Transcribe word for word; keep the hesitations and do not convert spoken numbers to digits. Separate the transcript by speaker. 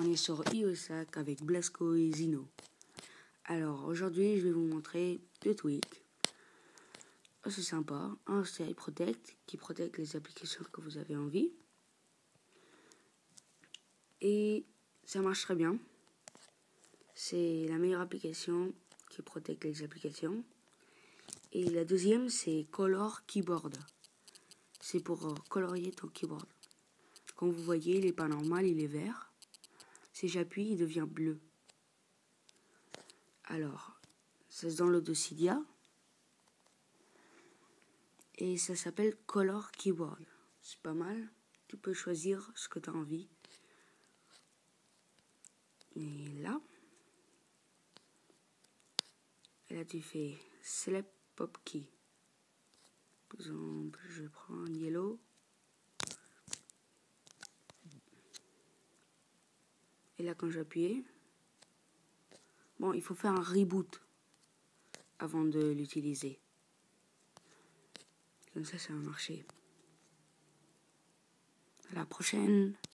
Speaker 1: est sur Iosac avec Blasco et Zino. Alors aujourd'hui je vais vous montrer deux tweaks. Oh, c'est sympa. Un c'est iProtect qui protège les applications que vous avez envie. Et ça marche très bien. C'est la meilleure application qui protège les applications. Et la deuxième c'est Color Keyboard. C'est pour euh, colorier ton keyboard. Comme vous voyez, il n'est pas normal, il est vert. Si j'appuie, il devient bleu. Alors, ça se download de Cydia. Et ça s'appelle Color Keyboard. C'est pas mal. Tu peux choisir ce que tu as envie. Et là. Et là, tu fais Select Pop Key. Par exemple, je prends Yellow. Et là, quand j'appuie, bon, il faut faire un reboot avant de l'utiliser. Comme ça, ça va marcher. À la prochaine.